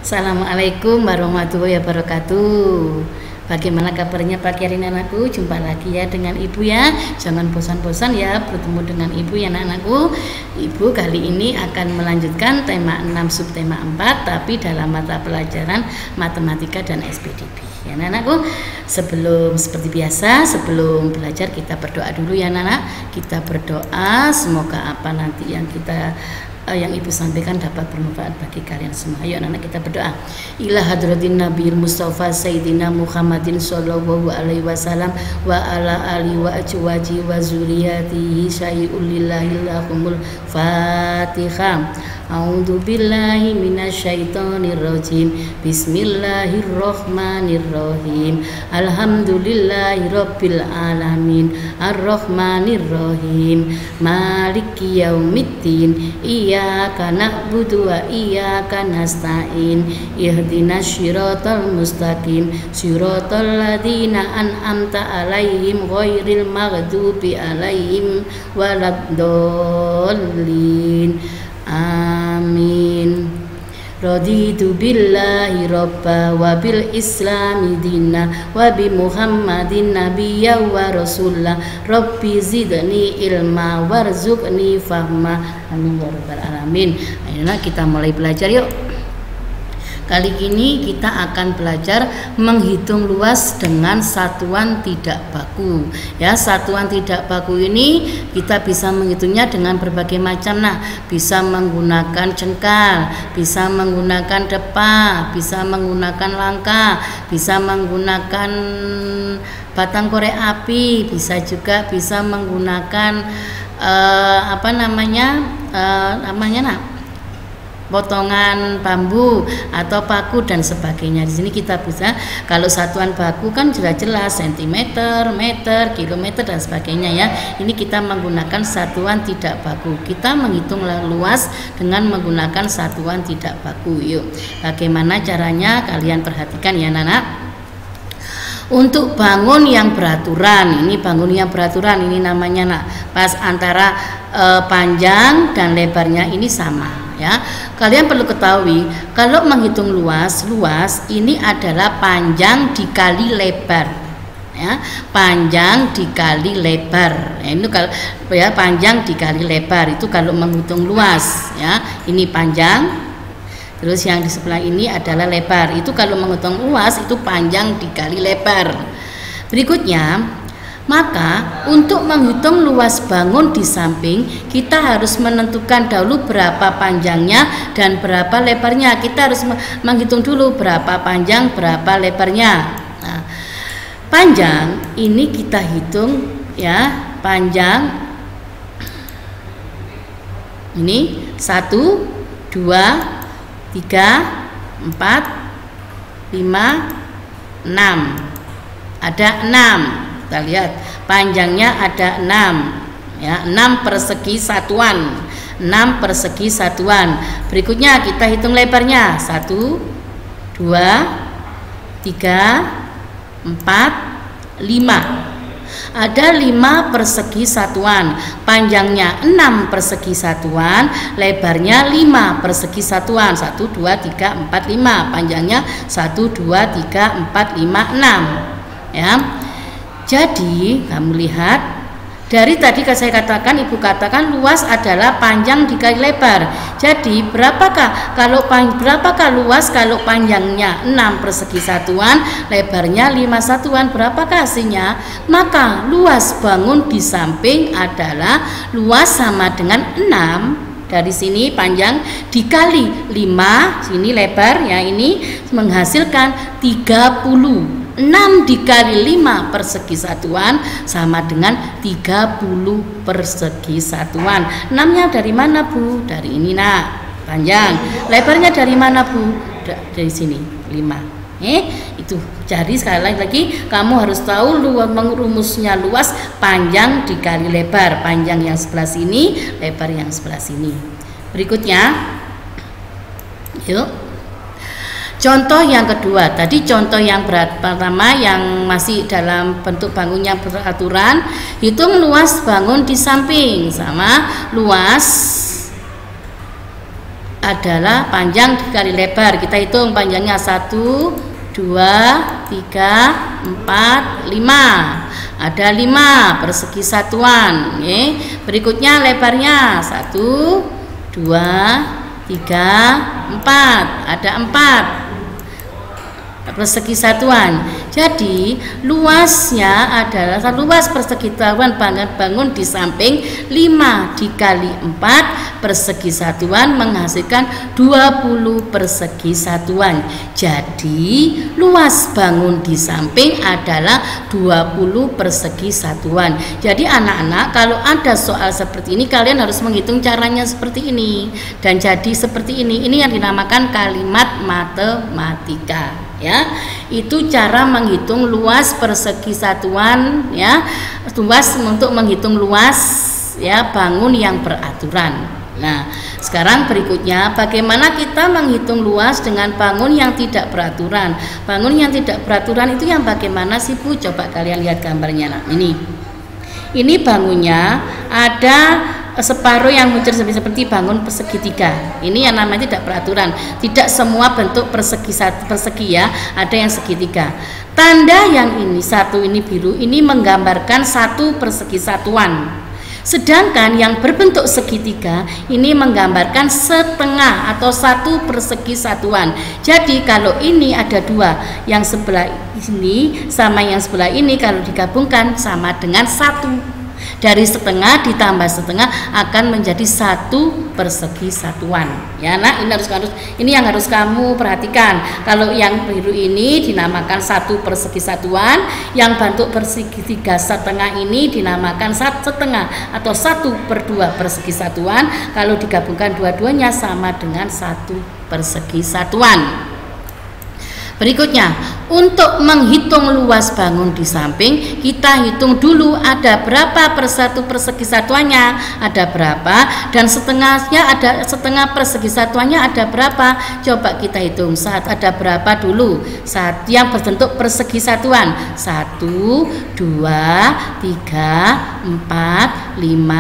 Assalamualaikum warahmatullahi wabarakatuh. Bagaimana kabarnya pagi hari ini anakku? Jumpa lagi ya dengan ibu ya. Jangan bosan-bosan ya bertemu dengan ibu ya anakku. Ibu kali ini akan melanjutkan tema 6 subtema 4 tapi dalam mata pelajaran matematika dan SPDB ya anakku. Seperti biasa sebelum belajar kita berdoa dulu ya anak. Kita berdoa semoga apa nanti yang ibu sampaikan dapat bermanfaat bagi kalian semua. Ayo anak-anak kita berdoa. Ila hadratin Nabiil Mustafa Sayyidina Muhammadin sallallahu alaihi wasallam wa ala ali wa azwaji wa zuriyatihi syai'ul lillahi lahumul Fatihah. A'udzu billahi minasyaitonir rajim. Bismillahirrahmanirrahim. Alhamdulillahirabbil alamin. Arrahmanirrahim. Maliki yaumiddin. Iyyaka na'budu wa iyyaka nasta'in. Ihdinas siratal mustaqim. Siratal ladzina an'amta 'alaihim ghairil maghdubi 'alaihim waladdallin. Amin. Raditu billahi robba wa bil islami dina wa bi muhammadin nabiyya wa rasulah. Rabbi zidni ilma warzuqni fahma. Amin ya rabbal alamin. Ayo kita mulai belajar yuk. Kali ini kita akan belajar menghitung luas dengan satuan tidak baku. Ya, satuan tidak baku ini kita bisa menghitungnya dengan berbagai macam. Nah, bisa menggunakan jengkal, bisa menggunakan depa, bisa menggunakan langkah, bisa menggunakan batang korek api, bisa juga bisa menggunakan potongan bambu atau paku dan sebagainya. Di sini kita bisa, kalau satuan baku kan jelas sentimeter, meter, kilometer dan sebagainya ya. Ini kita menggunakan satuan tidak baku. Kita menghitung luas dengan menggunakan satuan tidak baku. Yuk, bagaimana caranya kalian perhatikan ya anak-anak. Untuk bangun yang beraturan, ini bangun yang beraturan ini namanya nak, pas antara panjang dan lebarnya ini sama. Ya, kalian perlu ketahui kalau menghitung luas ini adalah panjang dikali lebar. Ya, panjang dikali lebar. Ya, ini kalau ya panjang dikali lebar itu kalau menghitung luas. Ya, ini panjang. Terus yang di sebelah ini adalah lebar. Itu kalau menghitung luas itu panjang dikali lebar. Berikutnya. Maka untuk menghitung luas bangun di samping kita harus menentukan dahulu berapa panjangnya dan berapa lebarnya. Kita harus menghitung dulu berapa panjang berapa lebarnya. Nah, panjang ini kita hitung ya, panjang ini 1, 2, 3, 4, 5, 6. Ada 6. Kita lihat panjangnya ada 6 ya, 6 persegi satuan, 6 persegi satuan. Berikutnya kita hitung lebarnya 1, 2, 3, 4, 5. Ada 5 persegi satuan, panjangnya 6 persegi satuan, lebarnya 5 persegi satuan. 1, 2, 3, 4, 5. Panjangnya 1, 2, 3, 4, 5, 6 ya. Jadi kamu lihat dari tadi saya katakan, ibu katakan luas adalah panjang dikali lebar. Jadi berapakah luas kalau panjangnya 6 persegi satuan, lebarnya 5 satuan, berapakah hasilnya? Maka luas bangun di samping adalah luas sama dengan 6. Dari sini panjang dikali 5, sini lebar ya, ini menghasilkan 30. 6 dikali 5 persegi satuan sama dengan 30 persegi satuan. 6-nya dari mana Bu? Dari ini nak, panjang. Lebarnya dari mana Bu? Dari sini 5. Itu jadi sekali lagi kamu harus tahu rumusnya luas panjang dikali lebar. Panjang yang sebelah sini, lebar yang sebelah sini. Berikutnya yuk. Contoh yang kedua, tadi contoh yang pertama yang masih dalam bentuk bangun yang beraturan, hitung luas bangun di samping sama luas adalah panjang dikali lebar. Kita hitung panjangnya 1, 2, 3, 4, 5. Ada 5 persegi satuan. Berikutnya lebarnya 1, 2, 3, 4. Ada 4 persegi satuan. Jadi luasnya adalah luas persegi satuan bangun di samping 5 dikali 4 persegi satuan menghasilkan 20 persegi satuan. Jadi luas bangun di samping adalah 20 persegi satuan. Jadi anak-anak, kalau ada soal seperti ini kalian harus menghitung caranya seperti ini dan jadi seperti ini. Ini yang dinamakan kalimat matematika. Ya, itu cara menghitung luas persegi satuan, ya, luas untuk menghitung luas ya bangun yang beraturan. Nah, sekarang berikutnya bagaimana kita menghitung luas dengan bangun yang tidak beraturan. Bangun yang tidak beraturan itu yang bagaimana sih Bu? Coba kalian lihat gambarnya. Nah, ini bangunnya ada separuh yang muncul seperti bangun persegitiga. Ini yang namanya tidak beraturan. Tidak semua bentuk persegi ya, ada yang segitiga. Tanda yang ini satu ini biru ini menggambarkan satu persegi satuan. Sedangkan yang berbentuk segitiga ini menggambarkan setengah atau satu persegi satuan. Jadi kalau ini ada 2, yang sebelah ini sama yang sebelah ini kalau digabungkan sama dengan 1. Dari setengah ditambah setengah akan menjadi satu persegi satuan. Ya, nah ini yang harus kamu perhatikan. Kalau yang biru ini dinamakan satu persegi satuan, yang bentuk persegi setengah ini dinamakan setengah atau 1/2 persegi satuan. Kalau digabungkan dua-duanya sama dengan satu persegi satuan. Berikutnya, untuk menghitung luas bangun di samping, kita hitung dulu ada berapa persatu persegi satuannya, ada berapa, dan setengahnya ada setengah persegi satuannya ada berapa. Coba kita hitung saat ada berapa dulu. Saat yang berbentuk persegi satuan 1, 2, 3, 4, 5,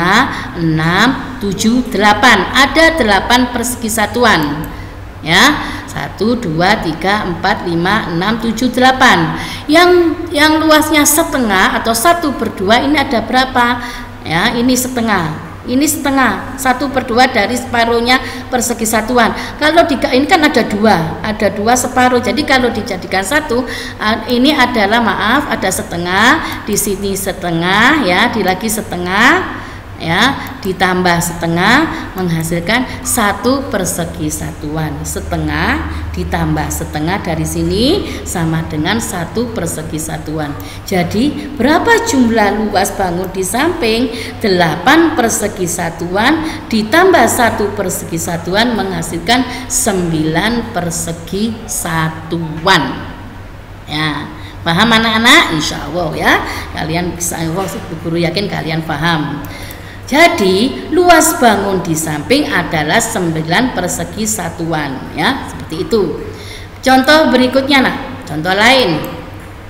6, 7, 8. Ada 8 persegi satuan. Ya, 1, 2, 3, 4, 5, 6, 7, 8. Yang luasnya setengah atau 1/2 ini ada berapa? Ya, ini setengah. Ini setengah, 1/2 dari separuhnya persegi satuan. Kalau ini kan ada 2 separuh. Jadi kalau dijadikan 1, ini adalah ada setengah, di sini setengah ya, di lagi setengah. Ya, ditambah setengah menghasilkan 1 persegi satuan. Setengah ditambah setengah dari sini sama dengan 1 persegi satuan. Jadi berapa jumlah luas bangun di samping? 8 persegi satuan ditambah 1 persegi satuan menghasilkan 9 persegi satuan. Ya, paham anak-anak? Insya Allah ya, kalian bisa, guru yakin kalian paham. Jadi luas bangun di samping adalah 9 persegi satuan ya, seperti itu. Contoh berikutnya contoh lain.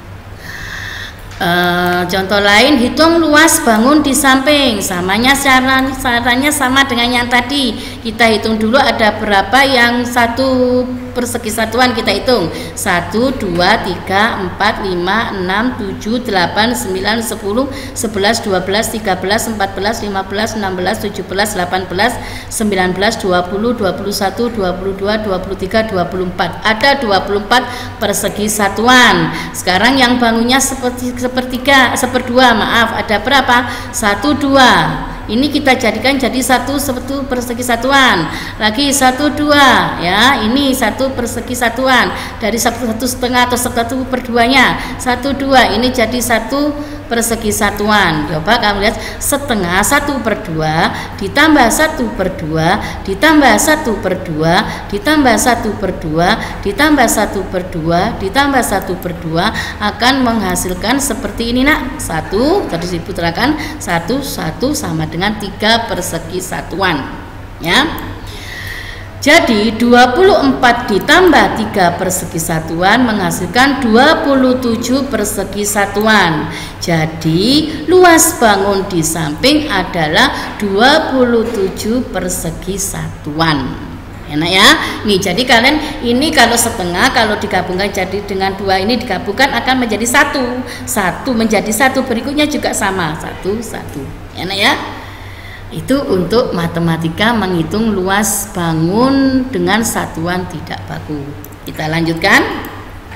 Contoh lain, hitung luas bangun di samping. Caranya sama dengan yang tadi. Kita hitung dulu ada berapa yang 1 persegi satuan, kita hitung 1, 2, 3, 4, 5, 6, 7, 8, 9, 10, 11, 12, 13, 14, 15, 16, 17, 18, 19, 20, 21, 22, 23, 24. Ada 24 persegi satuan. Sekarang yang bangunnya seperdua, ada berapa? 1, 2. Ini kita jadikan jadi 1 persegi satuan. Lagi 1, 2 ya. Ini 1 persegi satuan. Dari 1,5 atau 1/2-nya 1, 2. Ini jadi 1 persegi satuan. Coba kamu lihat, setengah 1/2 ditambah 1/2 ditambah 1/2 ditambah 1/2 ditambah 1/2 ditambah 1/2 akan menghasilkan seperti ini 1 tadi diputarkan 1 sama dengan 3 persegi satuan ya. Jadi 24 ditambah 3 persegi satuan menghasilkan 27 persegi satuan. Jadi luas bangun di samping adalah 27 persegi satuan Enak ya. Nih, jadi kalian ini kalau setengah, kalau digabungkan jadi dengan 2 ini digabungkan akan menjadi 1. 1 menjadi 1, berikutnya juga sama, 1 1. Enak ya. Itu untuk matematika menghitung luas bangun dengan satuan tidak baku. Kita lanjutkan.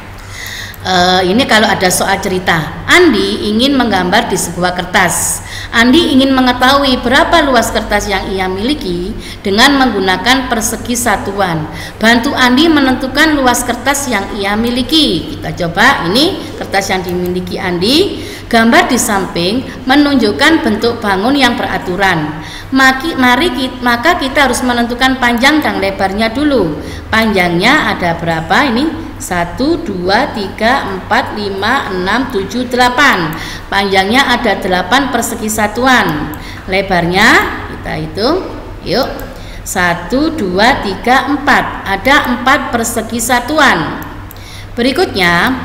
Ini kalau ada soal cerita, Andi ingin menggambar di sebuah kertas. Andi ingin mengetahui berapa luas kertas yang ia miliki dengan menggunakan persegi satuan. Bantu Andi menentukan luas kertas yang ia miliki. Kita coba, ini kertas yang dimiliki Andi. Gambar di samping menunjukkan bentuk bangun yang beraturan. Maka kita harus menentukan panjang dan lebarnya dulu. Panjangnya ada berapa ini? 1, 2, 3, 4, 5, 6, 7, 8. Panjangnya ada 8 persegi satuan. Lebarnya kita hitung. Yuk. 1, 2, 3, 4. Ada 4 persegi satuan. Berikutnya,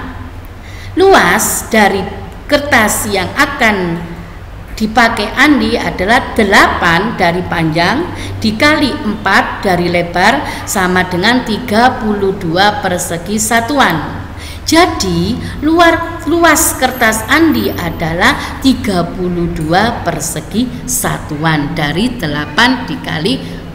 luas dari kertas yang akan dipakai Andi adalah 8 dari panjang dikali 4 dari lebar sama dengan 32 persegi satuan. Jadi luas kertas Andi adalah 32 persegi satuan dari 8 dikali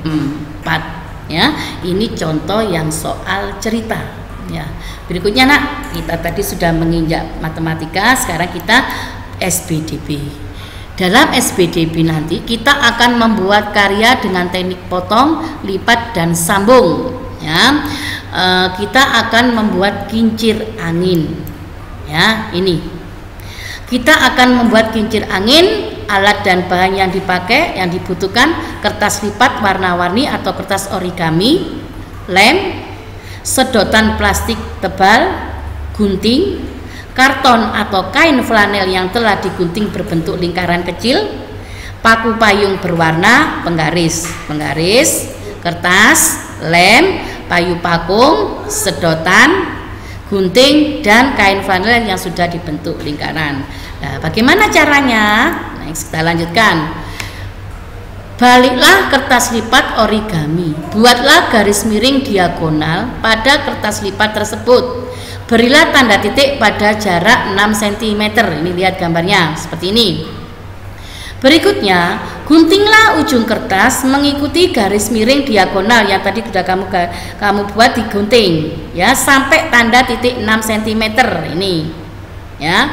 4 ya. Ini contoh yang soal cerita ya. Berikutnya nak, kita tadi sudah menginjak matematika, sekarang kita SPDB. Dalam SPDB nanti kita akan membuat karya dengan teknik potong, lipat, dan sambung ya. Kita akan membuat kincir angin ya. Ini kita akan membuat kincir angin. Alat dan bahan yang dipakai, yang dibutuhkan: kertas lipat warna-warni atau kertas origami, lem, sedotan plastik tebal, gunting, karton atau kain flanel yang telah digunting berbentuk lingkaran kecil, paku payung berwarna, penggaris, kertas, lem, payu pakung, sedotan, gunting, dan kain flanel yang sudah dibentuk lingkaran. Nah, bagaimana caranya? Next, kita lanjutkan. Baliklah kertas lipat origami. Buatlah garis miring diagonal pada kertas lipat tersebut. Berilah tanda titik pada jarak 6 cm. Ini lihat gambarnya seperti ini. Berikutnya, guntinglah ujung kertas mengikuti garis miring diagonal yang tadi sudah kamu buat, digunting ya sampai tanda titik 6 cm ini. Ya.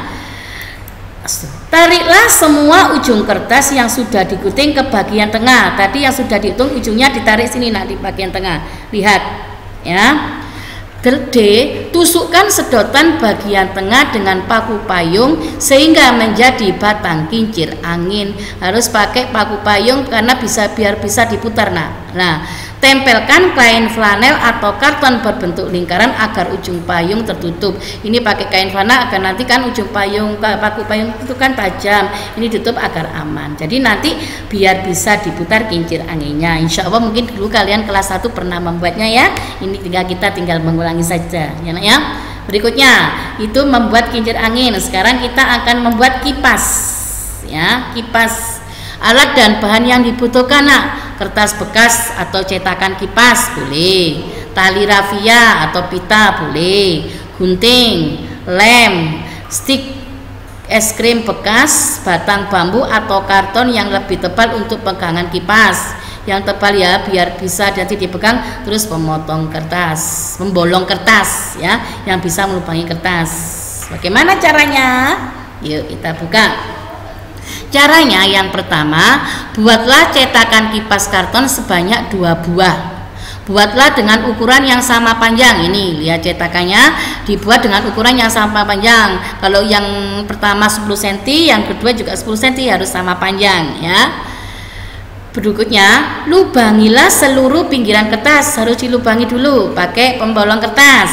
Tariklah semua ujung kertas yang sudah digunting ke bagian tengah. Tadi yang sudah dihitung ujungnya ditarik sini, nah di bagian tengah. Lihat ya. D. Tusukkan sedotan bagian tengah dengan paku payung sehingga menjadi batang kincir angin. Harus pakai paku payung karena biar bisa diputar. Nah, tempelkan kain flanel atau karton berbentuk lingkaran agar ujung payung tertutup. Ini pakai kain flanel agar nanti kan ujung payung, paku payung itu kan tajam. Ini ditutup agar aman. Jadi nanti biar bisa diputar kincir anginnya. Insya Allah mungkin dulu kalian kelas 1 pernah membuatnya ya. Ini kita tinggal mengulangi saja ya. Berikutnya itu membuat kincir angin. Sekarang kita akan membuat kipas ya. Kipas, alat dan bahan yang dibutuhkan kertas bekas atau cetakan kipas boleh, tali rafia atau pita boleh, gunting, lem, stik es krim bekas, batang bambu atau karton yang lebih tebal untuk pegangan kipas. Yang tebal ya biar bisa nanti dipegang, terus pemotong kertas, membolong kertas ya yang bisa melubangi kertas. Bagaimana caranya? Yuk kita buka. Caranya yang pertama, buatlah cetakan kipas karton sebanyak 2 buah. Buatlah dengan ukuran yang sama panjang. Ini lihat cetakannya dibuat dengan ukuran yang sama panjang. Kalau yang pertama 10 cm, yang kedua juga 10 cm, harus sama panjang ya. Berikutnya, lubangilah seluruh pinggiran kertas, harus dilubangi dulu pakai pembolong kertas.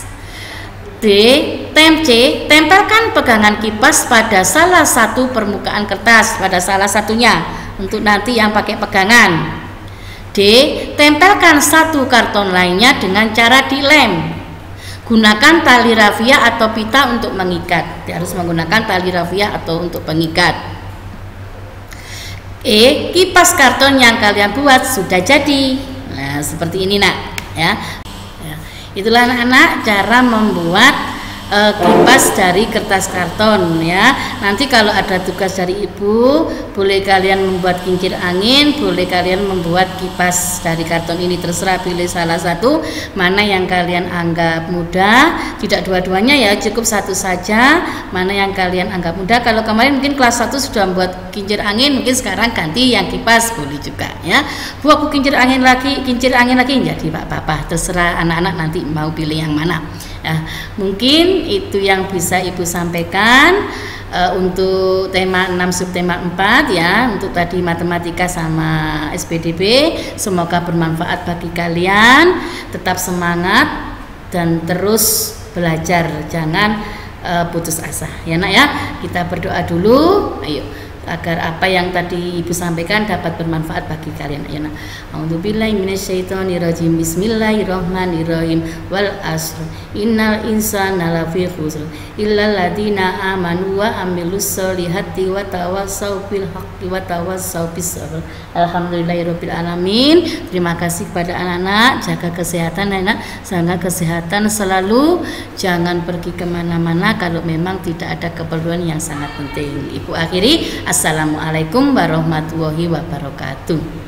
D. Tempelkan pegangan kipas pada salah satu permukaan kertas, pada salah satunya untuk nanti yang pakai pegangan. D. Tempelkan satu karton lainnya dengan cara dilem. Gunakan tali rafia atau pita untuk mengikat. Harus menggunakan tali rafia atau untuk pengikat. E. Kipas karton yang kalian buat sudah jadi. Nah, Nah, seperti ini nak ya. Itulah anak-anak cara membuat kipas dari kertas karton ya. Nanti kalau ada tugas dari ibu, boleh kalian membuat kincir angin, boleh kalian membuat kipas dari karton ini, terserah pilih salah satu mana yang kalian anggap mudah. Tidak dua-duanya ya, cukup satu saja mana yang kalian anggap mudah. Kalau kemarin mungkin kelas 1 sudah membuat kincir angin, mungkin sekarang ganti yang kipas boleh juga ya. Bu, aku kincir angin lagi jadi Pak Papa, terserah anak-anak nanti mau pilih yang mana. Nah, mungkin itu yang bisa Ibu sampaikan untuk tema 6 subtema 4 ya, untuk tadi matematika sama SPDB. Semoga bermanfaat bagi kalian, tetap semangat dan terus belajar, jangan putus asa ya nak ya. Kita berdoa dulu, ayo, agar apa yang tadi Ibu sampaikan dapat bermanfaat bagi kalian ya. A'udzubillahi minasyaitonirrajim. Bismillahirrahmanirrahim. Wal asr innal insana lafi khusr illal ladzina amanu wa amilus solihati wa tawassau bil haqqi wa tawassau bis sabr. Alhamdulillahirabbil alamin. Terima kasih kepada anak-anak, jaga kesehatan anak, jaga kesehatan selalu, jangan pergi kemana-mana kalau memang tidak ada keperluan yang sangat penting. Ibu akhiri, assalamualaikum warahmatullahi wabarakatuh.